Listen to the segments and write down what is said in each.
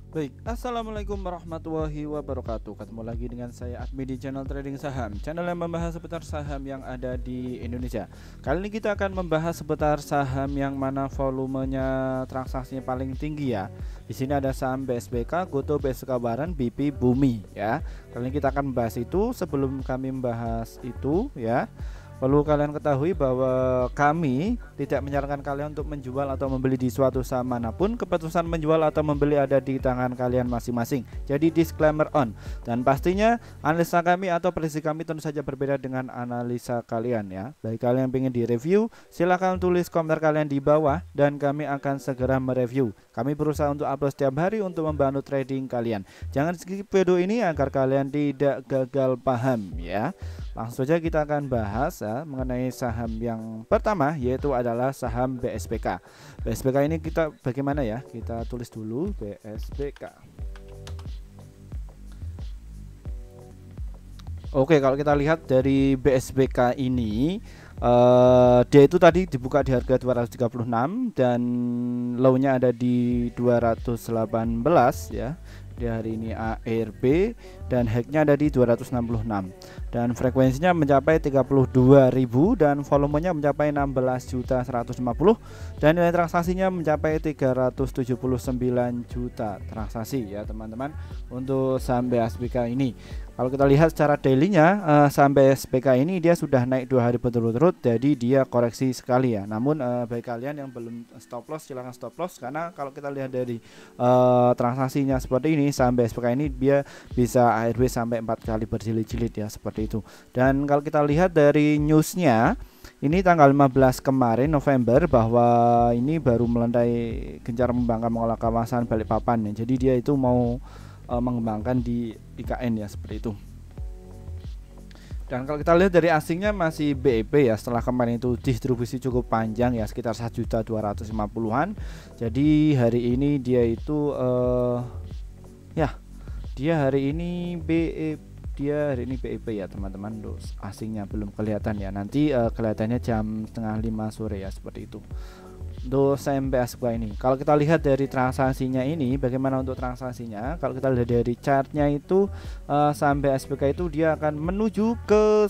Baik, assalamualaikum warahmatullahi wabarakatuh. Ketemu lagi dengan saya Admi di channel Trading Saham, channel yang membahas seputar saham yang ada di Indonesia. Kali ini kita akan membahas seputar saham yang mana volumenya transaksinya paling tinggi ya. Di sini ada saham BSBK, Gotoh, BSK Baran, BP, Bumi ya. Kali ini kita akan membahas itu. Sebelum kami membahas itu ya, perlu kalian ketahui bahwa kami tidak menyarankan kalian untuk menjual atau membeli di suatu saham manapun. Keputusan menjual atau membeli ada di tangan kalian masing-masing. Jadi disclaimer on. Dan pastinya analisa kami atau prediksi kami tentu saja berbeda dengan analisa kalian ya. Bagi kalian yang ingin direview, silahkan tulis komentar kalian di bawah dan kami akan segera mereview. Kami berusaha untuk upload setiap hari untuk membantu trading kalian. Jangan skip video ini agar kalian tidak gagal paham ya. Langsung saja kita akan bahas ya, mengenai saham yang pertama, yaitu adalah saham BSBK. BSBK ini kita bagaimana ya? Kita tulis dulu BSBK. Oke, kalau kita lihat dari BSBK ini, dia itu tadi dibuka di harga 236 dan low-nya ada di 218 ya. Di hari ini ARB dan high-nya ada di 266 dan frekuensinya mencapai 32.000 dan volumenya mencapai 16.150 dan nilai transaksinya mencapai 379 juta transaksi ya teman-teman untuk saham BSBK ini. Kalau kita lihat secara daily-nya saham BSBK ini dia sudah naik 2 hari berturut-turut, jadi dia koreksi sekali ya. Namun bagi kalian yang belum stop loss silahkan stop loss, karena kalau kita lihat dari transaksinya seperti ini, saham BSBK ini dia bisa ARB sampai 4 kali berjilid-jilid ya, seperti itu. Dan kalau kita lihat dari newsnya, ini tanggal 15 kemarin November, bahwa ini baru melandai gencar membangkang mengolah kawasan Balikpapan ya. Jadi dia itu mau mengembangkan di IKN ya, seperti itu. Dan kalau kita lihat dari asingnya masih BEP ya, setelah kemarin itu distribusi cukup panjang ya, sekitar 1.250.000-an. Jadi hari ini dia itu ya dia hari ini BEP ya teman-teman. Asingnya belum kelihatan ya, nanti kelihatannya jam setengah 5 sore ya, seperti itu untuk saham BSBK ini. Kalau kita lihat dari transaksinya ini, bagaimana untuk transaksinya? Kalau kita lihat dari chartnya itu, saham BSBK itu dia akan menuju ke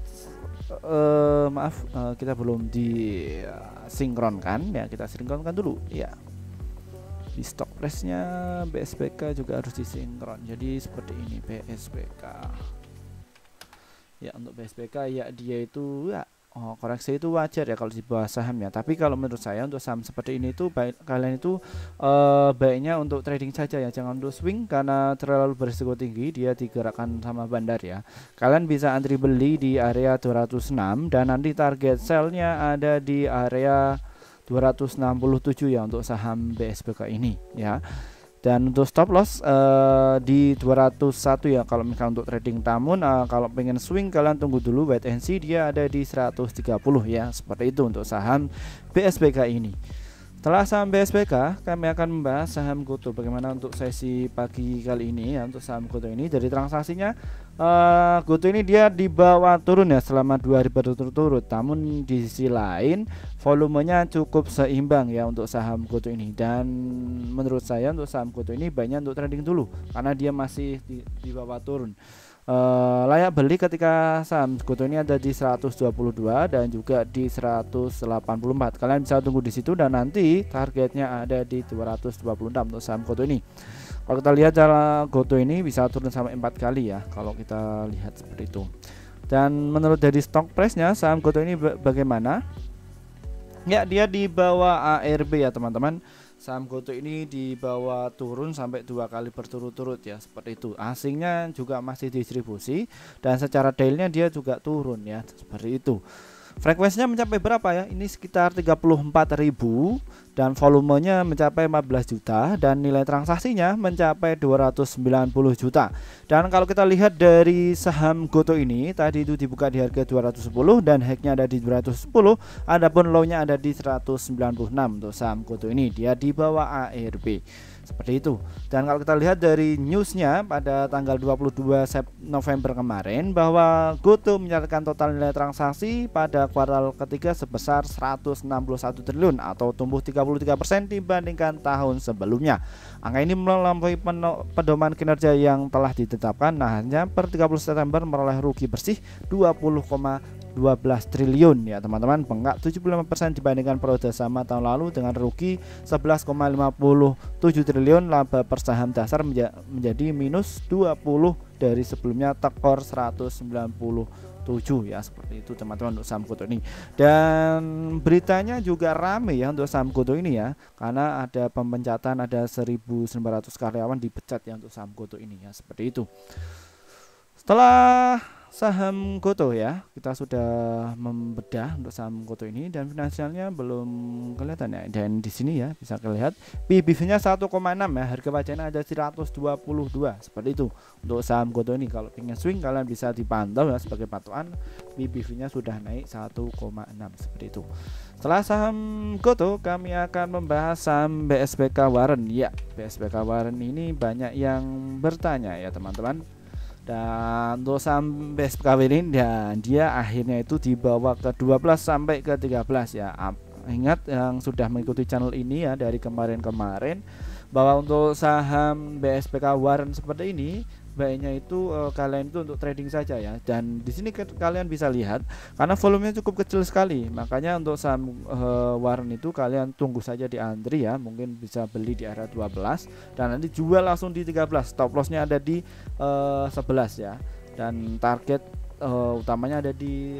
kita belum disinkronkan ya, kita sinkronkan dulu ya. Di stock price-nya BSBK juga harus disinkron. Jadi seperti ini BSBK. Ya, untuk BSBK ya dia itu ya koreksi itu wajar ya kalau di bawah saham ya. Tapi kalau menurut saya untuk saham seperti ini itu kalian itu baiknya untuk trading saja ya, jangan untuk swing karena terlalu berisiko tinggi, dia digerakkan sama bandar ya. Kalian bisa antri beli di area 206 dan nanti target sell-nya ada di area 267 ya untuk saham BSBK ini ya. Dan untuk stop loss di 201 ya kalau misalnya untuk trading. Namun kalau pengen swing kalian tunggu dulu, wait and see, dia ada di 130 ya, seperti itu untuk saham BSBK ini. Setelah saham BSBK, kami akan membahas saham Gotoh. Bagaimana untuk sesi pagi kali ini ya, untuk saham Gotoh ini dari transaksinya, Gotoh ini dia dibawa turun ya selama 2 hari berturut-turut. Namun di sisi lain volumenya cukup seimbang ya untuk saham Gotoh ini. Dan menurut saya untuk saham Gotoh ini banyak untuk trading dulu karena dia masih dibawa turun. Layak beli ketika saham Gotoh ini ada di 122 dan juga di 184. Kalian bisa tunggu di situ dan nanti targetnya ada di 226 untuk saham Gotoh ini. Kalau kita lihat cara Gotoh ini bisa turun sampai 4 kali ya, kalau kita lihat seperti itu. Dan menurut dari stock price-nya saham Gotoh ini bagaimana? Ya, dia di bawah ARB ya teman-teman. Saham Gotoh ini dibawa turun sampai 2 kali berturut-turut ya, seperti itu. Asingnya juga masih distribusi dan secara daily-nya dia juga turun ya, seperti itu. Frekuensinya mencapai berapa ya? Ini sekitar 34.000 dan volumenya mencapai 14 juta dan nilai transaksinya mencapai 290 juta. Dan kalau kita lihat dari saham Gotoh ini, tadi itu dibuka di harga 210 dan high-nya ada di 210, adapun low-nya ada di 196 untuk saham Gotoh ini, dia di bawah ARB. seperti itu. Dan kalau kita lihat dari newsnya pada tanggal 22 November kemarin bahwa GoTo mencatatkan total nilai transaksi pada kuartal ketiga sebesar 161 triliun atau tumbuh 33% dibandingkan tahun sebelumnya. Angka ini melampaui pedoman kinerja yang telah ditetapkan. Nah, hanya per 30 September meroleh rugi bersih 20,12 triliun ya teman-teman, bengkak 75% dibandingkan periode sama tahun lalu dengan rugi 11,57 triliun. Laba per saham dasar menjadi minus 20 dari sebelumnya tekor 197 ya, seperti itu teman-teman untuk saham GoTo ini. Dan beritanya juga rame ya untuk saham GoTo ini ya, karena ada pemecatan, ada 1.900 karyawan dipecat ya untuk saham GoTo ini ya, seperti itu. Setelah saham GoTo ya, kita sudah membedah untuk saham GoTo ini dan finansialnya belum kelihatan ya. Dan di sini ya bisa kelihatan PBV-nya 1,6 ya, harga pajaknya ada 122 seperti itu untuk saham GoTo ini. Kalau ingin swing kalian bisa dipantau ya sebagai patokan, PBV-nya sudah naik 1,6 seperti itu. Setelah saham GoTo kami akan membahas saham BSBK Warren ya. BSBK Warren ini banyak yang bertanya ya teman-teman. Dan untuk saham BSBK ini dan dia akhirnya itu dibawa ke 12 sampai ke 13 ya. Ingat yang sudah mengikuti channel ini ya dari kemarin-kemarin bahwa untuk saham BSBK Warren seperti ini baiknya itu kalian itu untuk trading saja ya. Dan di sini kalian bisa lihat karena volumenya cukup kecil sekali, makanya untuk saham Warren itu kalian tunggu saja di antri ya, mungkin bisa beli di area 12 dan nanti jual langsung di 13. Stop lossnya ada di 11 ya, dan target utamanya ada di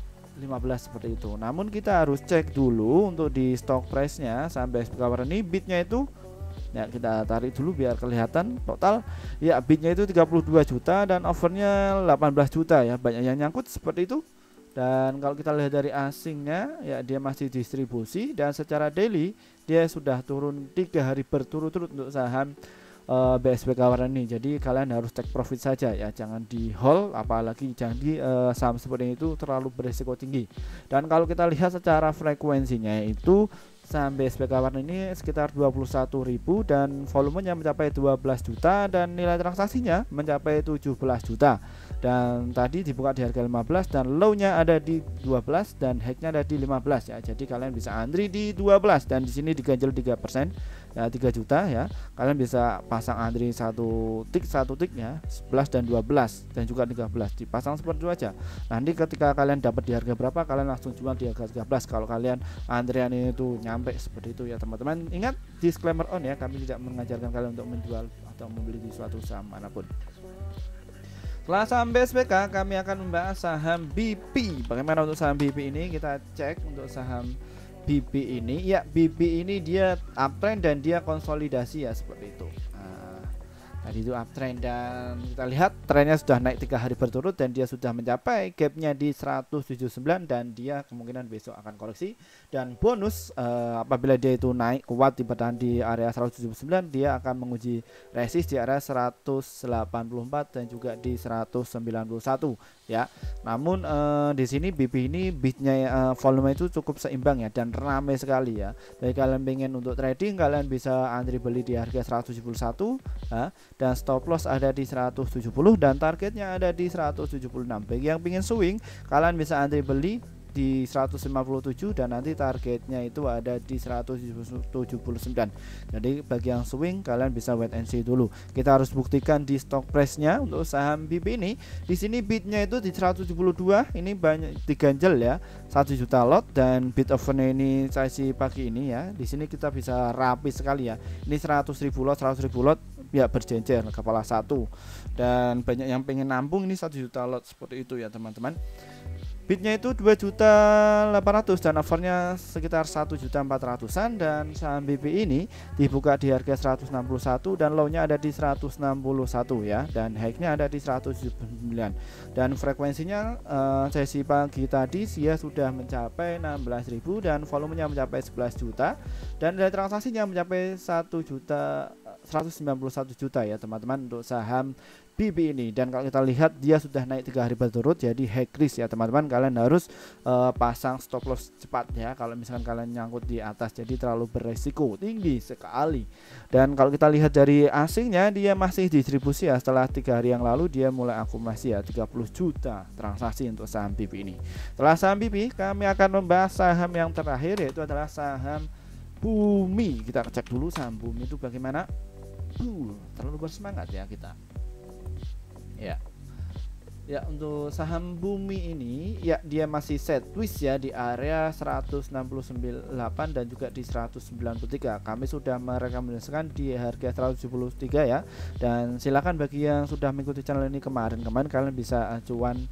15 seperti itu. Namun kita harus cek dulu untuk di stock price nya saham BSBK Warren ini, bidnya itu ya, kita tarik dulu biar kelihatan total ya, bidnya itu 32 juta dan overnya 18 juta ya, banyak yang nyangkut seperti itu. Dan kalau kita lihat dari asingnya ya, dia masih distribusi dan secara daily dia sudah turun 3 hari berturut-turut untuk saham BSBK Warren ini. Jadi kalian harus take profit saja ya, jangan di hold, apalagi jangan di saham seperti itu terlalu berisiko tinggi. Dan kalau kita lihat secara frekuensinya itu saham BSBK Warren ini sekitar 21.000 dan volumenya mencapai 12 juta dan nilai transaksinya mencapai 17 juta. Dan tadi dibuka di harga 15 dan low-nya ada di 12 dan high-nya ada di 15 ya. Jadi kalian bisa antri di 12 dan di sini diganjel 3% ya, 3 juta ya. Kalian bisa pasang antri satu tik ya, 11 dan 12 dan juga 13 dipasang seperti itu aja. Nanti ketika kalian dapat di harga berapa kalian langsung jual di harga 13 kalau kalian antrian itu nyampe seperti itu ya teman-teman. Ingat disclaimer on ya, kami tidak mengajarkan kalian untuk menjual atau membeli di suatu saham manapun. Setelah saham BSBK kami akan membahas saham BP. Bagaimana untuk saham BP ini? Kita cek untuk saham BP ini ya, BP ini dia uptrend dan dia konsolidasi ya, seperti itu. Tadi itu uptrend dan kita lihat trennya sudah naik 3 hari berturut dan dia sudah mencapai gapnya di 179 dan dia kemungkinan besok akan koreksi. Dan bonus apabila dia itu naik kuat bertahan di area 179, dia akan menguji resist di area 184 dan juga di 191 ya. Namun di sini BP ini bidnya volume itu cukup seimbang ya dan ramai sekali ya. Jadi kalian pengen untuk trading kalian bisa antri beli di harga 171 ya, dan stop loss ada di 170 dan targetnya ada di 176. Bagi yang pengen swing kalian bisa antri beli di 157 dan nanti targetnya itu ada di 179. Jadi bagi yang swing kalian bisa wait and see dulu. Kita harus buktikan di stock price-nya untuk saham BP ini. Di sini bidnya itu di 172, ini banyak diganjel ya, 1 juta lot dan bid offernya ini sesi pagi ini ya. Di sini kita bisa rapi sekali ya. Ini 100.000 lot ya, berjejer kepala satu dan banyak yang pengen nampung ini 1 juta lot seperti itu ya teman-teman. Bidnya itu 2.800.000 dan overnya sekitar 1.400.000-an dan saham BP ini dibuka di harga 161 dan low-nya ada di 161 ya, dan high-nya ada di 179 dan frekuensinya sesi pagi tadi dia sudah mencapai 16.000 dan volumenya mencapai 11 juta dan nilai transaksinya mencapai 1 juta 191 juta ya teman-teman untuk saham BB ini. Dan kalau kita lihat dia sudah naik 3 hari berturut, jadi high risk ya teman-teman. Kalian harus pasang stop loss cepat ya kalau misalkan kalian nyangkut di atas, jadi terlalu beresiko tinggi sekali. Dan kalau kita lihat dari asingnya, dia masih distribusi ya. Setelah 3 hari yang lalu dia mulai akumulasi ya 30 juta transaksi untuk saham BB ini. Setelah saham BB, kami akan membahas saham yang terakhir, yaitu adalah saham Bumi. Kita cek dulu saham Bumi itu bagaimana. Terlalu bersemangat ya kita. Ya, untuk saham Bumi ini ya dia masih sideways ya di area 169.8 dan juga di 193. Kami sudah merekomendasikan di harga 173 ya. Dan silakan bagi yang sudah mengikuti channel ini kemarin kalian bisa cuan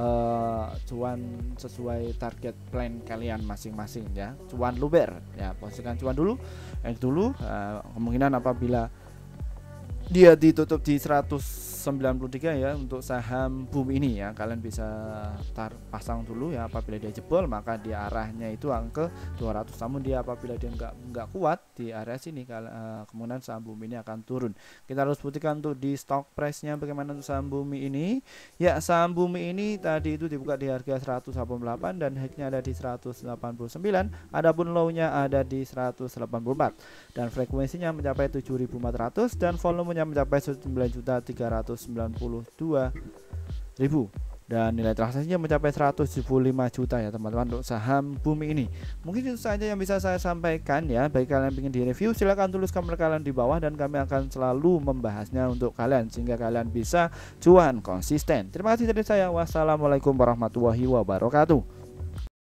sesuai target plan kalian masing-masing ya. Cuan luber ya, posisikan cuan dulu. Kemungkinan apabila dia ditutup di 193 ya untuk saham Bumi ini ya, kalian bisa pasang dulu ya. Apabila dia jebol maka dia arahnya itu angka 200, namun dia apabila dia enggak kuat di area sini, kemudian saham Bumi ini akan turun. Kita harus buktikan untuk di stock price nya bagaimana untuk saham Bumi ini ya. Saham Bumi ini tadi itu dibuka di harga 188 dan high-nya ada di 189, adapun low-nya ada di 184 dan frekuensinya mencapai 7.400 dan volumenya mencapai 9.392.000 dan nilai transaksinya mencapai 175 juta ya teman-teman untuk saham Bumi ini. Mungkin itu saja yang bisa saya sampaikan ya. Bagi kalian yang ingin di review, silahkan tulis komentar kalian di bawah dan kami akan selalu membahasnya untuk kalian sehingga kalian bisa cuan konsisten. Terima kasih dari saya. Wassalamualaikum warahmatullahi wabarakatuh.